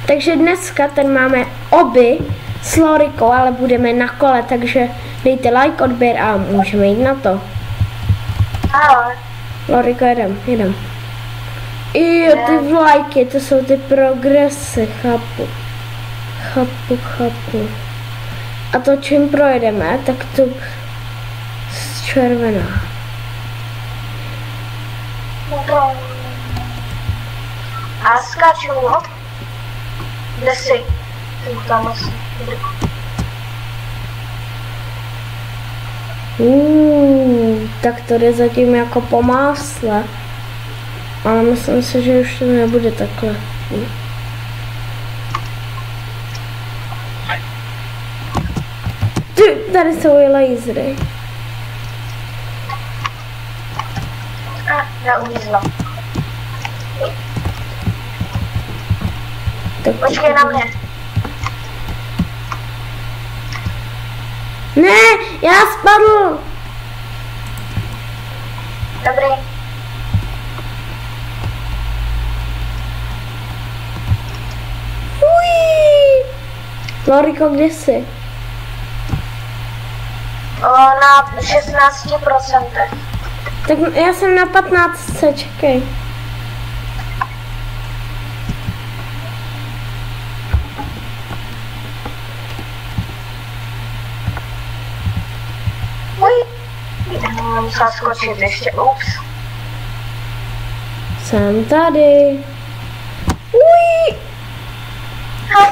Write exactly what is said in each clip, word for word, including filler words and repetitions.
Takže dneska ten máme oby s Lorikou, ale budeme na kole, takže dejte like, odběr a můžeme jít na to. Ahoj. Loriko, jedem, jedem. Jo, ty vlajky, to jsou ty progresy, chápu. Chápu, chápu. A to čím projedeme, tak to červená. A skáču, no? Kde jsi? Tam asi. Uuu, tak to jde zatím jako po másle. Ale myslím si, že už to nebude takhle. Ty, tady jsou i lasery. A, neuvízla. Tak Počkej na mě. Ne, já spadl. Dobrý. Ují. Loriko, kde jsi? O, na šestnáct procent. Tak já jsem na patnáct, čekej. Uj. Musím skočit ještě, ups. Jsem tady. Ují. Ha.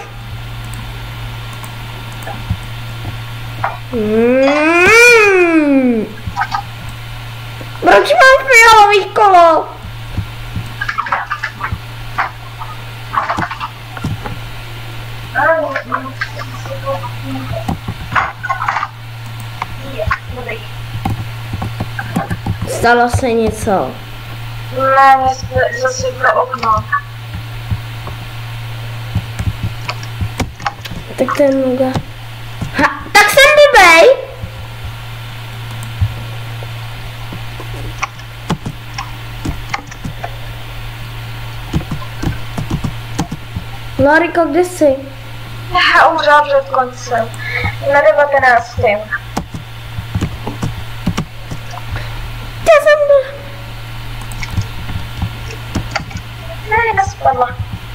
Mm. Proč mám fialový kolo? Stalo se něco. Ne, mě zase pro okno. Tak to je nuga. Ha, tak jsem blbej. Loriko, kde jsi? Já umřela před koncem. Na devatenáctém. Já jsem byl... Ne, nespadla.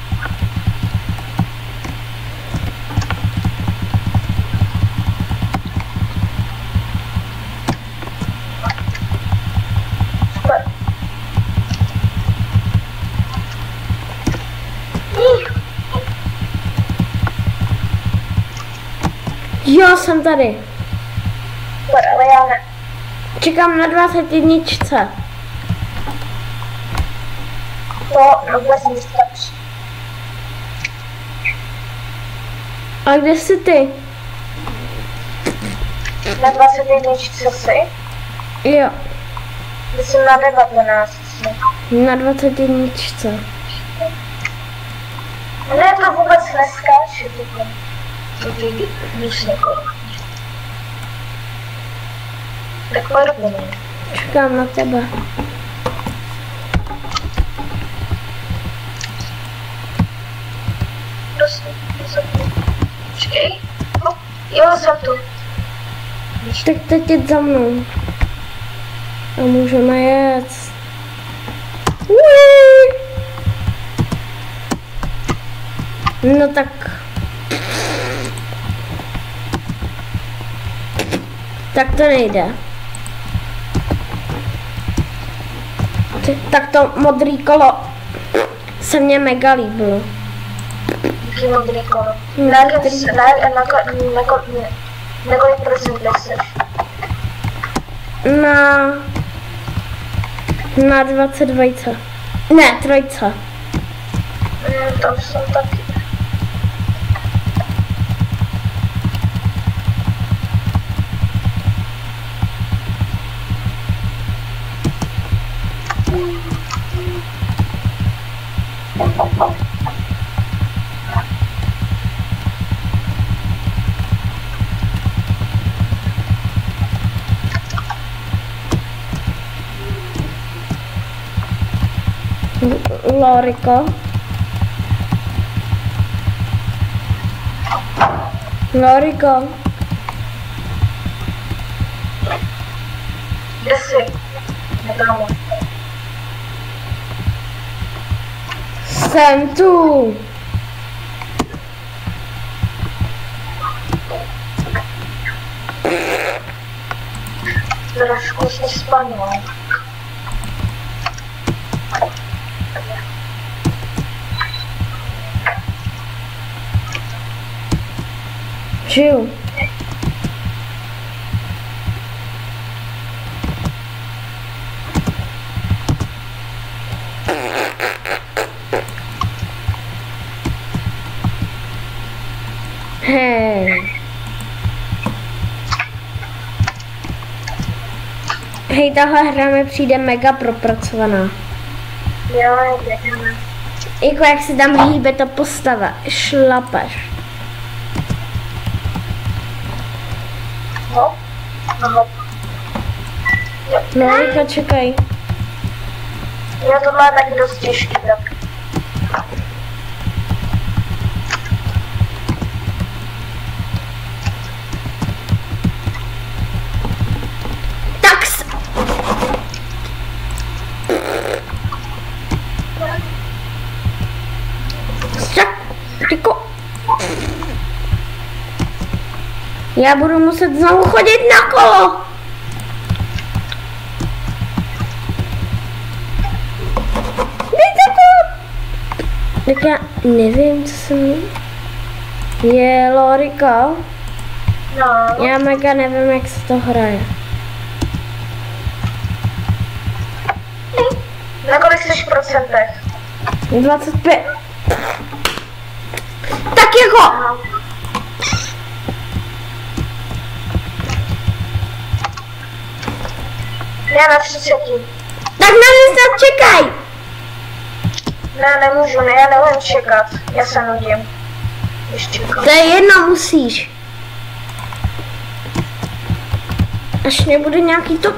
Jo, jsem tady. Ale já ne. Čekám na dvacet jedničce. To vůbec nestačí. A kde jsi ty? Na dvacet jedničce jsi? Jo, Myslím na devatenáctce. na dvacet jedničce. Ne, to vůbec neskáče. To ty víš někoho. Tak pojď po mě. Čekám na tebe. Prosím, prosím. Počkej. No, jo, jsem tu. Tak teď jď za mnou. A můžeme jet. Uí. No tak. Tak to nejde. Tak to modrý kolo se mně mega líbilo. Jaký modrý kolo. Hmm, Na který- jakém, na, na, na, na, na kolik procentech jsi? Na... Na dvacet dvojce. Ne, trojce. Hmm, tam jsem taky. Loriko. Loriko. Kde jsi? Nedámo. Jsem tu. Trošku jsi spadnul. Žiju. Hej. Hej, tahle hra mi přijde mega propracovaná. Jo, jdeme. Jako jak se tam hýbe ta postava, šlapeš. Hop. Hop. No, Loriko, čekaj. Já to má taky dost těžký, tak. Tak s... Střak, Riko. Já budu muset znovu chodit na kolo. Dejte to. Tak já nevím, co jsem... Je Loriko. No. Já mega nevím, jak se to hraje. Na kolik jsi v procentech? dvacet pět. Tak jako. Aha. Já na třiceti. Tak na mě snad čekaj. Ne, nemůžu, ne, já nemůžu čekat. Já se nudím. Když čekám. To je jedno, musíš. Až nebude nějaký to...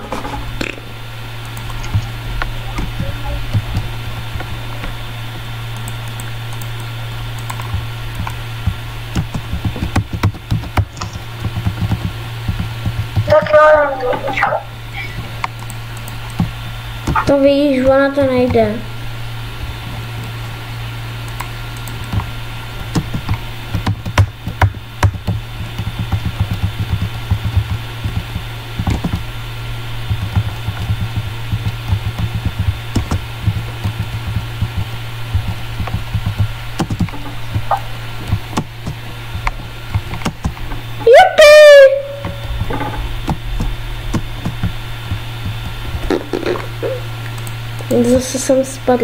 Tak jo, já to počkat. To víš, ona to nejde. Zase jsem spadl.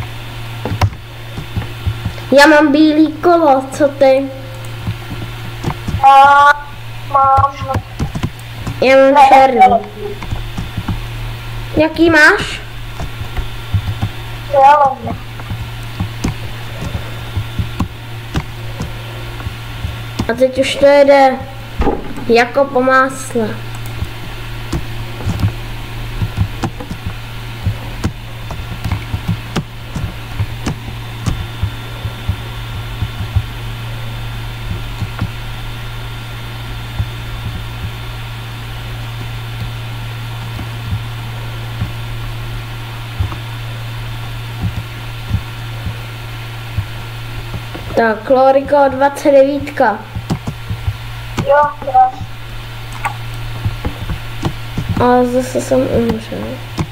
Já mám bílý kolo, co ty? A mám... Já mám černý. Jaký máš? Zelený. A teď už to jede jako po másle. Tak, Loriko, dvacet devět. Jo, krás. A zase jsem umřel.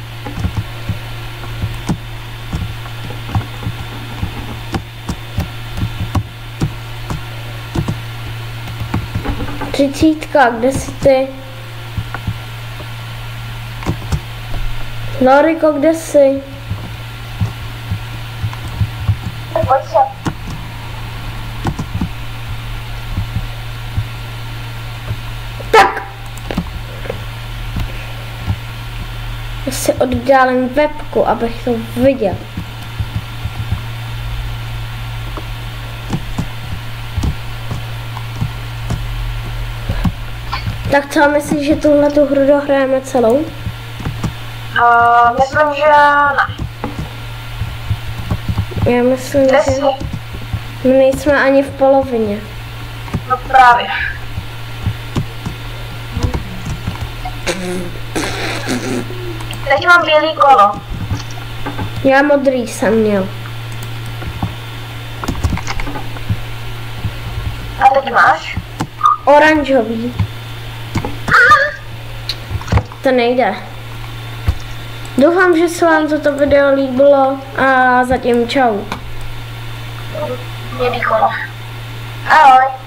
Třicítka, kde jsi ty? Loriko, kde jsi? Pojď se. Tak! Já si oddálím webku, abych to viděl. Tak co myslíš, že tuhle tu hru dohrajeme celou? Uh, myslím, že ne. Já myslím, Kde že jsi? my nejsme ani v polovině. No právě. Teď mám bílý kolo. Já modrý jsem měl. A teď máš? Oranžový. To nejde. Doufám, že se vám toto video líbilo a zatím čau. Bílý kolo. Ahoj.